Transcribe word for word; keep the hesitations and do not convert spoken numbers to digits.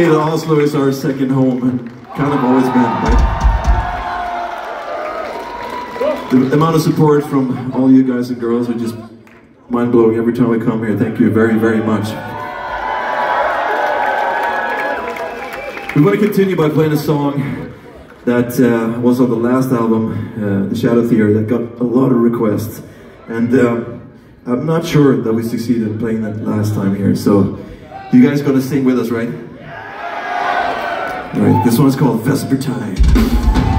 Oslo is our second home, and kind of always been, right? The amount of support from all you guys and girls are just mind-blowing every time we come here. Thank you very, very much. We want to continue by playing a song that uh, was on the last album, uh, The Shadow Theory, that got a lot of requests. And uh, I'm not sure that we succeeded in playing that last time here, so you guys gonna sing with us, right? All right, this one's called Vespertine.